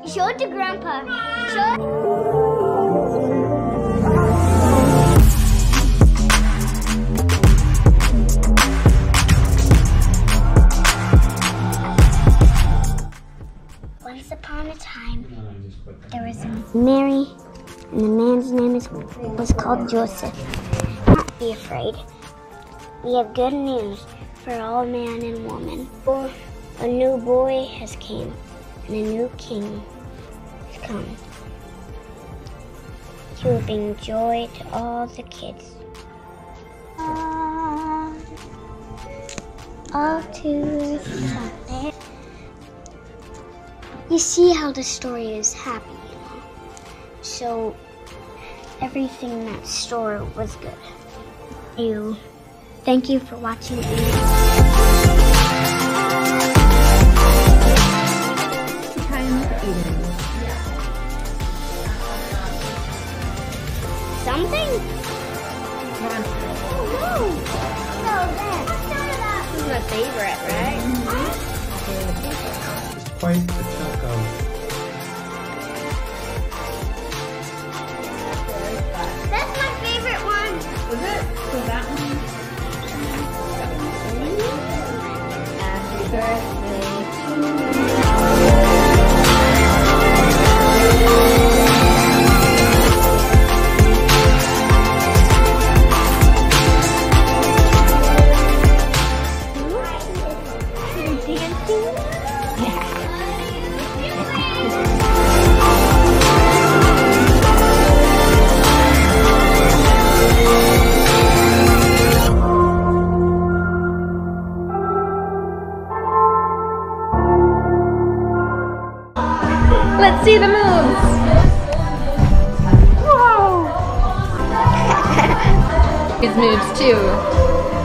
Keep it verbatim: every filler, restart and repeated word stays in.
Show it to Grandpa. Show it. Once upon a time, there was a Mary, and the man's name is, was called Joseph. Don't be afraid. We have good news for all man and woman. For a new boy has came, and a new king has come. He will bring joy to all the kids. All, all to Sunday. You see how the story is happy, you know? So everything in that store was good. You, thank you for watching. Something? Oh no! No, that. This is my favorite, right? Mm-hmm. It's quite a chunk of. That's my favorite one. Was it? So that one? Happy birthday to you. Let's see the moves. Whoa! His moves too.